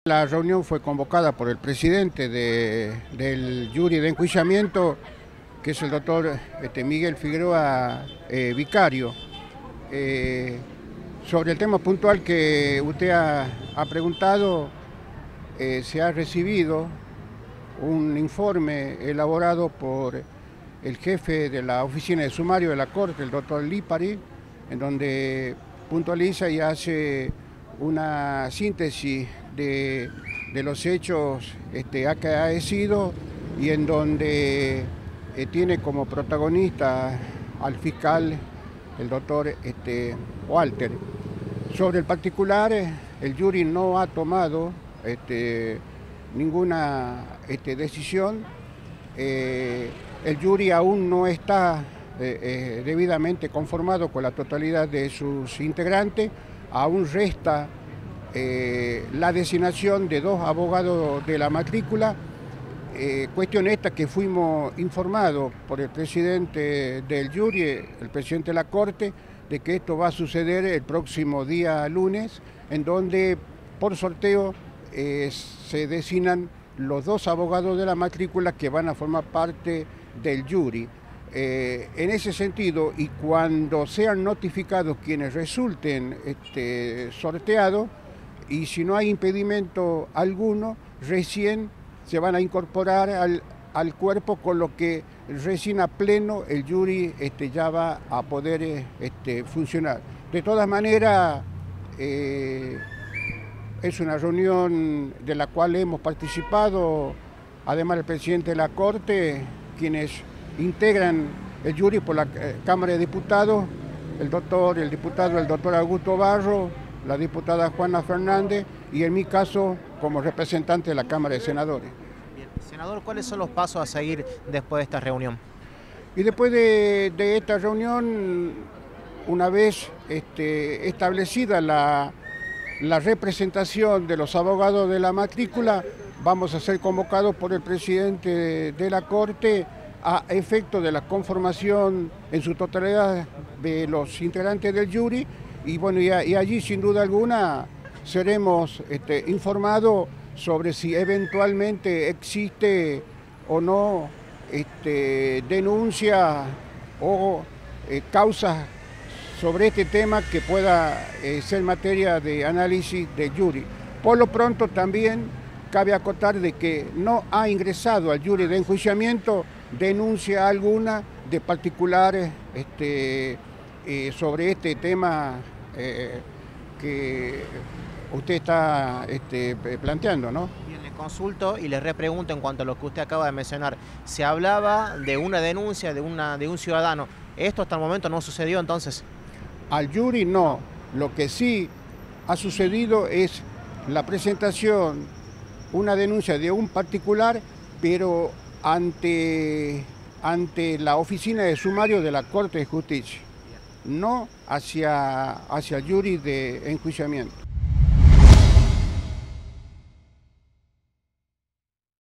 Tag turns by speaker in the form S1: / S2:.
S1: La reunión fue convocada por el presidente del jury de enjuiciamiento, que es el doctor Miguel Figueroa Vicario. Sobre el tema puntual que usted ha preguntado, se ha recibido un informe elaborado por el jefe de la oficina de sumario de la Corte, el doctor Lipari, en donde puntualiza y hace una síntesis de los hechos acaecidos y en donde tiene como protagonista al fiscal, el doctor Walter. Sobre el particular, el jury no ha tomado ninguna decisión. El jury aún no está debidamente conformado con la totalidad de sus integrantes. Aún resta la designación de 2 abogados de la matrícula, cuestión esta que fuimos informados por el presidente del jury, el presidente de la Corte, de que esto va a suceder el próximo día lunes, en donde por sorteo se designan los 2 abogados de la matrícula que van a formar parte del jury. En ese sentido, y cuando sean notificados quienes resulten sorteados, y si no hay impedimento alguno, recién se van a incorporar al cuerpo, con lo que recién a pleno el jury ya va a poder funcionar. De todas maneras, es una reunión de la cual hemos participado, además el presidente de la Corte, quienes integran el jury por la Cámara de Diputados, el doctor Augusto Barro, la diputada Juana Fernández y en mi caso como representante de la Cámara de Senadores.
S2: Bien. Senador, ¿cuáles son los pasos a seguir después de esta reunión?
S1: Y después de esta reunión, una vez establecida la representación de los abogados de la matrícula, vamos a ser convocados por el presidente de la Corte a efecto de la conformación en su totalidad de los integrantes del jury, y bueno, y allí sin duda alguna seremos informados sobre si eventualmente existe o no denuncia o causas sobre este tema que pueda ser materia de análisis del jury. Por lo pronto también cabe acotar de que no ha ingresado al jury de enjuiciamiento denuncia alguna de particulares sobre este tema que usted está planteando, ¿no?
S2: Bien, le consulto y le repregunto en cuanto a lo que usted acaba de mencionar. Se hablaba de una denuncia de un ciudadano. ¿Esto hasta el momento no sucedió entonces?
S1: Al jury no. Lo que sí ha sucedido es la presentación, una denuncia de un particular, pero ante la oficina de sumario de la Corte de Justicia, no hacia el jury de enjuiciamiento.